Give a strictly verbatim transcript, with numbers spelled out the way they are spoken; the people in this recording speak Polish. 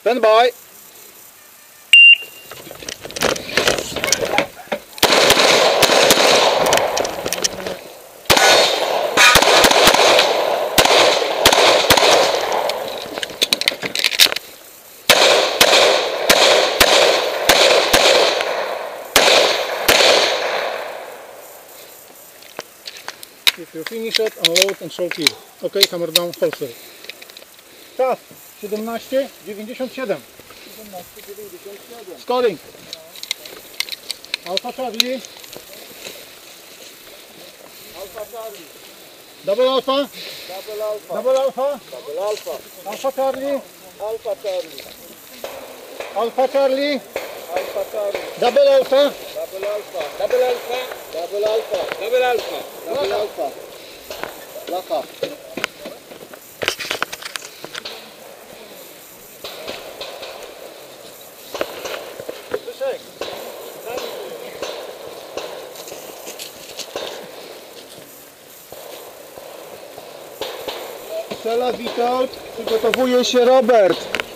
Stand by. If you finish it, unload and show kill. Ok, hammer down, holster. Czas siedemnaście dziewięćdziesiąt siedem. siedemnaście dziewięćdziesiąt siedem. Scoring. Alpha Charlie. Alfa Charlie. Double Alpha. Double Alfa. Double Alpha. Double Alfa. Alpha Charlie. Alfa Charlie. Alpha Charlie. Alfa Charlie. Double Alpha. Double Alfa. Double Alfa. Double Alfa. Double Alfa. Double Alfa. Lacha. Zbyszek. Strzela Witold. Przygotowuje się Robert.